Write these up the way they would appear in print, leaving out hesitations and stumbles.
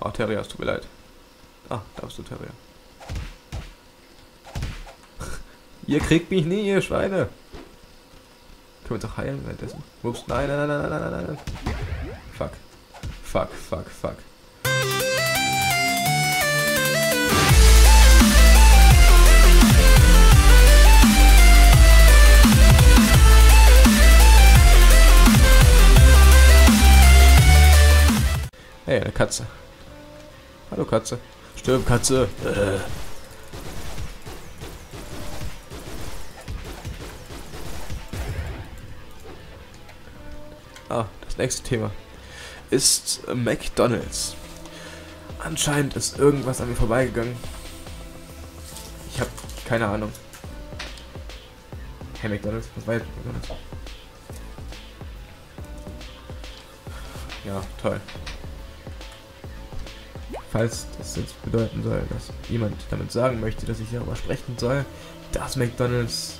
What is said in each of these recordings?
Oh, Terrier, es tut mir leid. Ah, da bist du, Terrier. Ihr kriegt mich nie, ihr Schweine. Können wir uns auch heilen währenddessen? Ups, nein, nein, nein, nein, nein, nein, nein. Fuck. Fuck, fuck, fuck. Hey, eine Katze. Hallo Katze. Stirb, Katze. Ah, das nächste Thema ist McDonald's. Anscheinend ist irgendwas an mir vorbeigegangen. Ich habe keine Ahnung. Hey McDonald's, was war jetzt McDonald's? Ja, toll. Falls das jetzt bedeuten soll, dass jemand damit sagen möchte, dass ich darüber sprechen soll, dass McDonald's...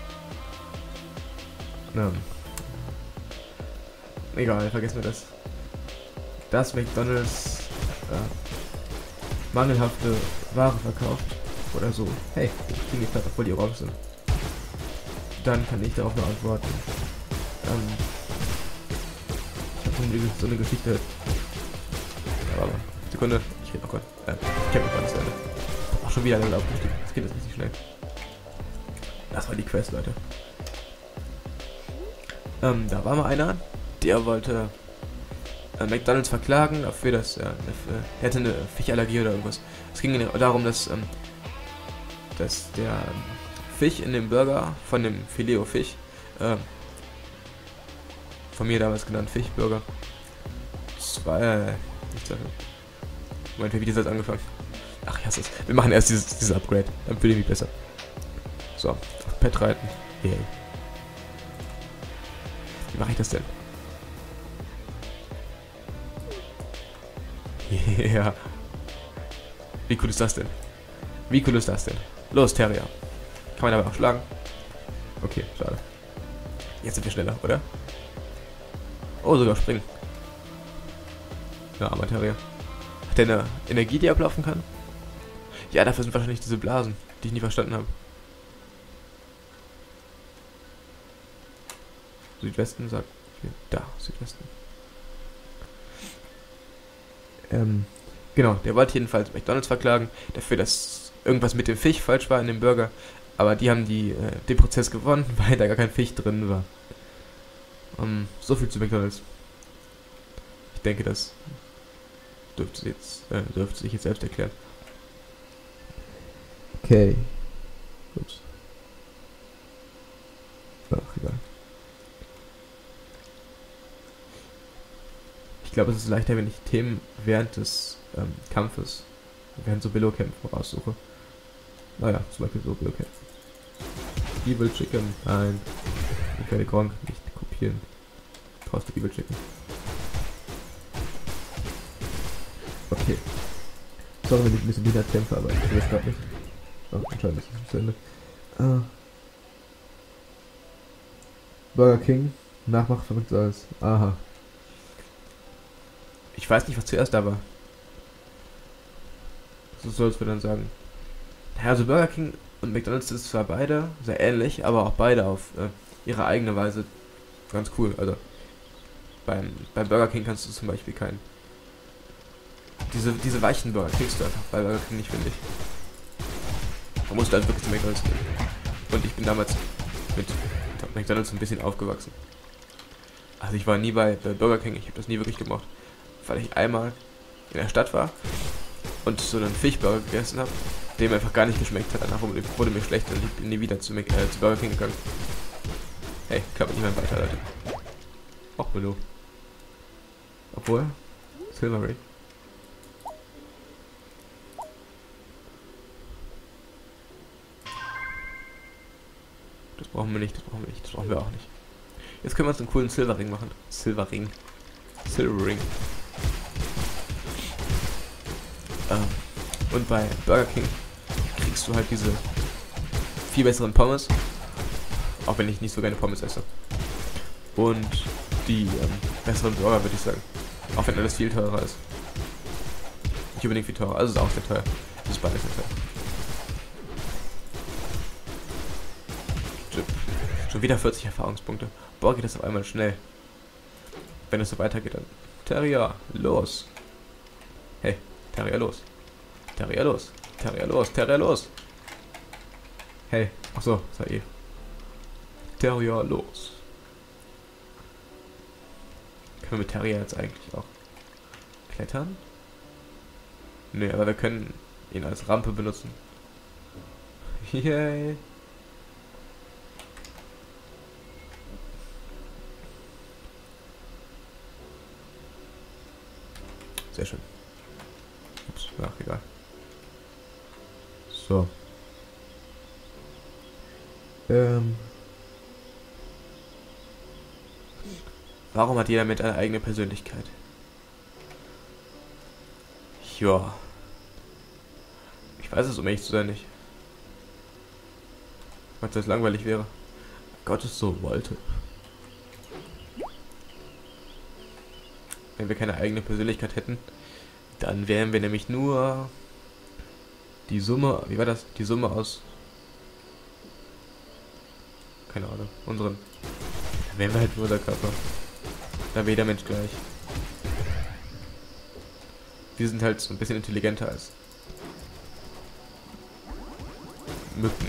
egal, vergessen wir das. Dass McDonald's mangelhafte Ware verkauft oder so. Hey, ich kriege die Platte, obwohl die orange sind. Dann kann ich darauf nur antworten. Ich habe so eine Geschichte. Aber Sekunde, ich rede noch kurz. Ich habe noch gar nicht zu Ende. Auch schon wieder Level aufgestiegen. Das geht jetzt richtig schnell. Das war die Quest, Leute. Da war mal einer, der wollte McDonald's verklagen dafür, dass er hätte eine Fischallergie oder irgendwas. Es ging darum, dass der Fisch in dem Burger von dem Filet-O-Fisch, von mir damals genannt Fischburger, nicht sagen. Moment, wie das jetzt angefangen? Ach, ich hasse es. Wir machen erst dieses Upgrade, dann fühle ich mich besser. So, auf Pet reiten. Yay. Wie mache ich das denn? Ja. Wie cool ist das denn? Wie cool ist das denn? Los, Terrier. Kann man dabei auch schlagen? Okay, schade. Jetzt sind wir schneller, oder? Oh, sogar springen. Ja, armer Terrier. Hat der eine Energie, die ablaufen kann? Ja, dafür sind wahrscheinlich diese Blasen, die ich nie verstanden habe. Südwesten sagt... Da, Südwesten. Genau, der wollte jedenfalls McDonald's verklagen, dafür, dass irgendwas mit dem Fisch falsch war in dem Burger. Aber die haben den Prozess gewonnen, weil da gar kein Fisch drin war. So viel zu McDonald's. Ich denke, das dürfte sich jetzt selbst erklären. Okay. Ups. Ach, egal. Ich glaube, es ist leichter, wenn ich Themen während des Kampfes, während so Billo-Kämpfen raussuche. Naja, zum Beispiel so Billo-Kämpfen. Evil Chicken, nein. Ich werde Gronk nicht kopieren. Traust du Evil Chicken? Okay. Sorry, wenn ich ein bisschen wieder kämpfe, aber ich will das gerade nicht. Oh, anscheinend ist es zu Ende. Burger King, Nachmache verrückt alles. Aha. Ich weiß nicht, was zuerst da war. So sollst du dann sagen. Ja, also Burger King und McDonald's ist zwar beide sehr ähnlich, aber auch beide auf ihre eigene Weise ganz cool. Also beim Burger King kannst du zum Beispiel diese weichen Burger kriegst du einfach bei Burger King nicht, finde ich. Man muss halt wirklich zu McDonald's gehen. Und ich bin damals mit McDonald's ein bisschen aufgewachsen. Also ich war nie bei Burger King, ich habe das nie wirklich gemocht. Weil ich einmal in der Stadt war und so einen Fischburger gegessen habe, der mir einfach gar nicht geschmeckt hat. Danach wurde mir schlecht und ich bin nie wieder zu Burger King gegangen. Hey, klappt nicht mehr weiter, Leute. Och, Melo. Obwohl, Silvery. Das brauchen wir nicht, das brauchen wir nicht, das brauchen wir auch nicht. Jetzt können wir uns einen coolen Silverring machen. Silverring. Und bei Burger King kriegst du halt diese viel besseren Pommes. Auch wenn ich nicht so gerne Pommes esse. Und die besseren Burger, würde ich sagen. Auch wenn alles viel teurer ist. Nicht unbedingt viel teurer, also ist auch sehr teuer. Das ist beides sehr teuer. Schon wieder 40 Erfahrungspunkte. Boah, geht das auf einmal schnell. Wenn es so weitergeht, dann. Terrier, los. Hey, Terrier, los. Terrier, los. Terrier, los. Terrier, los. Hey, achso, sei eh. Terrier, los. Können wir mit Terrier jetzt eigentlich auch klettern? Nö, aber wir können ihn als Rampe benutzen. Yay. Sehr schön. Ups, ach, egal. So. Warum hat jeder mit eine eigene Persönlichkeit? Ja. Ich weiß es, um ehrlich zu sein, nicht. Weil das langweilig wäre. Gott es so wollte. Wenn wir keine eigene Persönlichkeit hätten, dann wären wir nämlich nur die Summe, wie war das? Die Summe aus, keine Ahnung, unseren, dann wären wir halt nur der Körper. Da wäre jeder Mensch gleich. Wir sind halt so ein bisschen intelligenter als Mücken.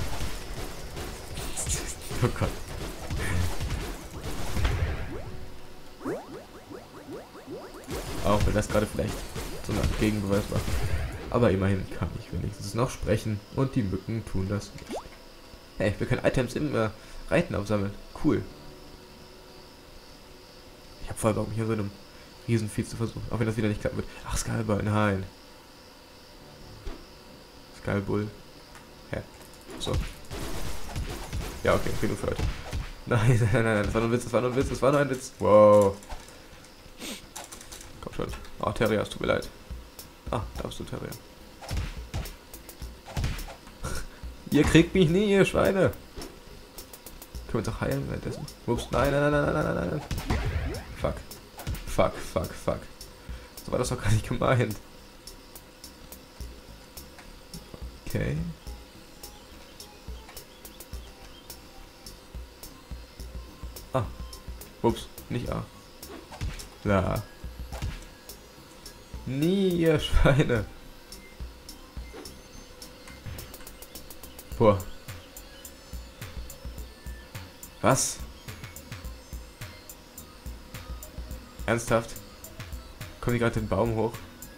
Oh Gott. Auch wenn das gerade vielleicht so eine Art Gegenbeweis war. Aber immerhin kann ich wenigstens noch sprechen und die Mücken tun das nicht. Hey, wir können Items im Reiten aufsammeln. Cool. Ich habe voll Bock, mich hier so einem Riesenvieh zu versuchen. Auch wenn das wieder nicht klappen wird. Ach, Skullbull, nein. Skullbull. Hä? So. Ja, okay, genug für heute. Nein, nein, nein, das war nur ein Witz, das war nur ein Witz, das war nur ein Witz. Wow. Komm schon. Oh, Terrier, es tut mir leid. Ah, da bist du, Terrier. Ihr kriegt mich nie, ihr Schweine. Können wir uns auch heilen währenddessen? Ups, nein, nein, nein, nein, nein, nein, nein. Fuck. Fuck, fuck, fuck. So war das doch gar nicht gemeint. Okay. Ah. Ups, nicht A. La. Nie, ihr Schweine. Boah. Was? Ernsthaft? Kommt die gerade den Baum hoch?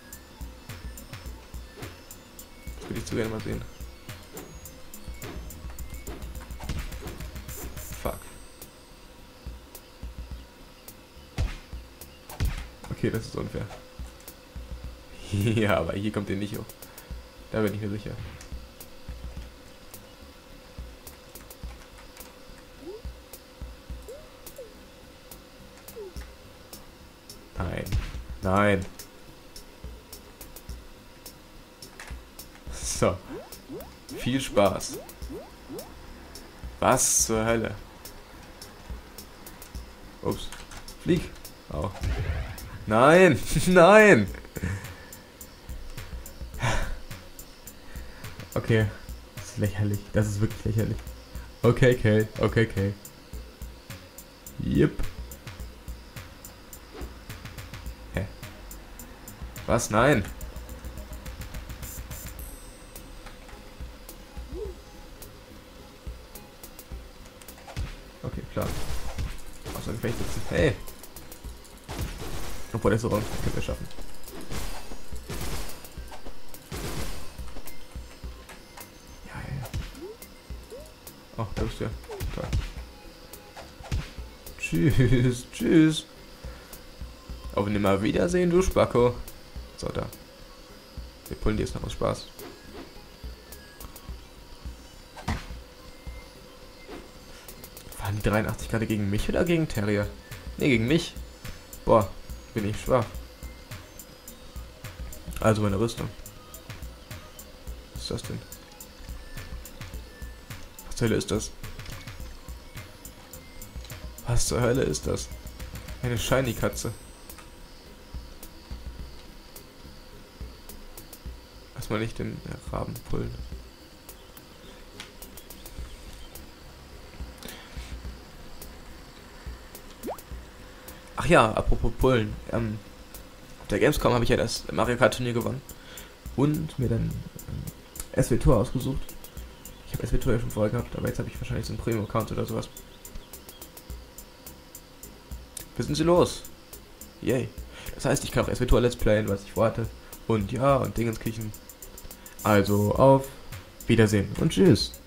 Das würde ich zu gerne mal sehen. Fuck. Okay, das ist unfair. Ja, aber hier kommt ihr nicht hoch. Da bin ich mir sicher. Nein. Nein. So. Viel Spaß. Was zur Hölle? Ups. Flieg. Au. Nein. Nein. Okay. Das ist lächerlich. Das ist wirklich lächerlich. Okay, okay. Okay, okay. Yep. Hä? Was? Nein. Okay, klar. Außer Gefecht sitzen. Hey. Obwohl, der so raus können wir schaffen. Oh, da bist du ja. Toll. Tschüss, tschüss. Auf Nimmerwiedersehen, du Spacko. So, da. Wir pullen die jetzt noch aus Spaß. Waren die 83 gerade gegen mich oder gegen Terrier? Ne, gegen mich. Boah, bin ich schwach. Also meine Rüstung. Was ist das denn? Was zur Hölle ist das? Was zur Hölle ist das? Eine Shiny-Katze. Erstmal nicht den Raben pullen. Ach ja, apropos Pullen. Auf der Gamescom habe ich ja das Mario Kart Turnier gewonnen. Und mir dann SWTOR ausgesucht. Ich habe SWTOR ja schon vorher gehabt, aber jetzt habe ich wahrscheinlich so einen Premium-Account oder sowas. Wir sind sie los. Yay. Das heißt, ich kann auch SWTOR Let's Playen, was ich vorhatte. Und ja, und Dingenskirchen. Also auf Wiedersehen und tschüss.